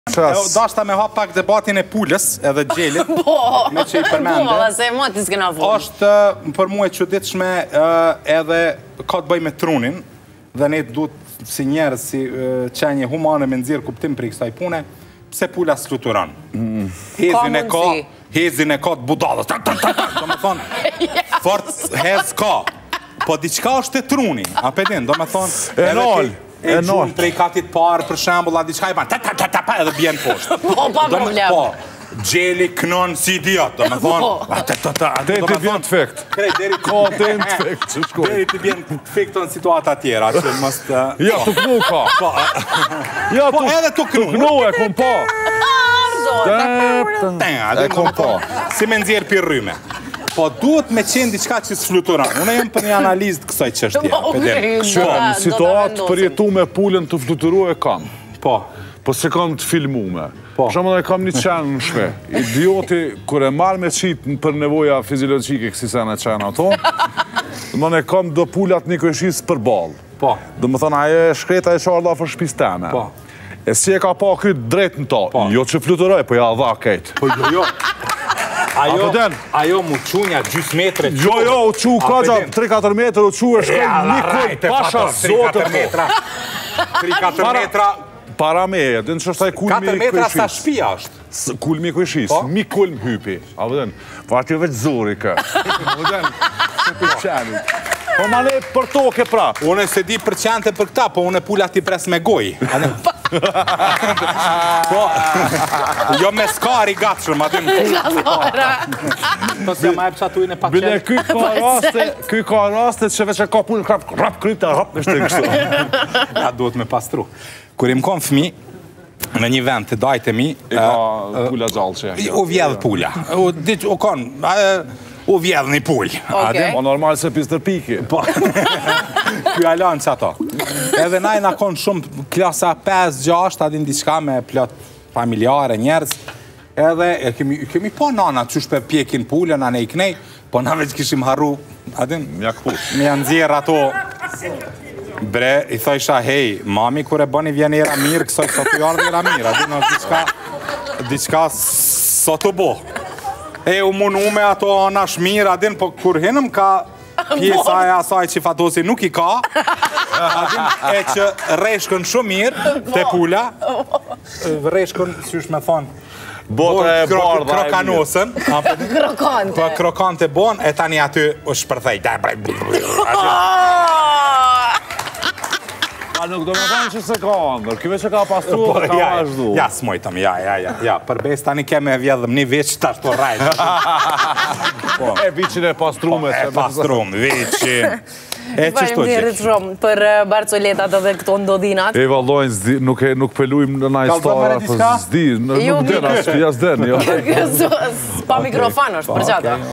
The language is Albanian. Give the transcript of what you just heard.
Dashta me hap pak debatin e pulës edhe gjelit. Me që I përmende. Po, se moti s'kena full. Është për mua e çuditshme edhe ka të bëj me trunin dhe ne duhet si njerëz, si qenje humane me nxjerr kuptim për kësaj pune, pse pula s'fluturon. Hezin e ka të budallës. Do me thonë, fort hez ka. Po diçka është e truni, a pe din, do me thonë... E gjumë prej katit parë, për shembull, a diçka I ban, edhe bjen poshtë. Po, pa problem. Po, gjeli kënon si idiot, do me thonë... Deri të bjen të fekt. Deri të bjen të fekt në situata tjera, që mës të... Ja, të kënu ka. Po, edhe të kënu. Të kënu e kom pa. E kom pa. Si me nxjerr pi rryme. Po duhet me qenë diçka që s'fluturon. Unë jam për një analizë të kësaj çështje. Në situatë për jetu me pulën të fluturu e kam. Po. Po se kam të filmume. Për shembull, e kam një qenë në shpe. Idioti, kur e marrë me qitë për nevoja fiziologjike kësi se në qenë ato, më ne kam do pulat një këshis për balë. Po. Dhe më thënë, aje shkreta e qarda për shpis teme. Po. E si e ka pa këtë drejt në ta. Jo që fluturoj, po ja dha kejt. Po jo. Ajo mu qunja gjys metre qu. Jo, u qu ka gja 3-4 metre, u qu e shkoj një kujt pasha zote. 3-4 metra... Para me e, dhe në që është taj kulmi 4 metra sa shpia është. Kulmi kujshis, mi kulm hypi. A vëden, vati veç zori kë. A vëden, se për qenit. Po ma ne për toke pra. Une se di për qente për këta, po une pula ti pres me goj. Po, jo me skari gatshëm, adin po se ma e pësa tujnë e pak qenë. Bile, kuj ka raste që veç e ka punë rap krypta, rap me shtë kështu. Ja, duhet me pastru. Kur im kon fëmi, në një vend të dajtë mi... I ka pula gjallë që e. U vjedh pula. U kon, u vjedh një pull. O normal se pistër piki. Po, kjo alanë që ato. Edhe na kon shumë klasa 5-6, adin diçka me plot familjare, njerëz. Edhe kemi po nana qysh për pjekin pullën, anë I knej, po na veç kishim harru, adin, me janë zjerë ato... Bre, I thojsha, hej, mami, kur e bëni vjenera mirë, kësoj sot u ardhë era mirë, adin është diçka sot u bo. E, u munu me ato anash mirë, adin, po kur hinëm ka pjesa e asaj që fatosi nuk I ka, adin, e që reshkën shumë mirë, te pula, reshkën, si është me thonë, krokanosën, po krokante bon, e tani aty u shpërthej, A nuk do me thonë që se ka ndër, këve që ka pastru dhe ka vazhdu. Ja, smojtëm, ja, përbes tani keme vjedhëm një veç të ashtu rajtë. E vicin e pastrume. E pastrume, vicin. Faleminderit shumë për Barcoletat edhe këto ndodhinat. E vallojnë, nuk pelujmë në najstora, zdi, nuk dena, s'pja s'den. Pa mikrofon është për qatë.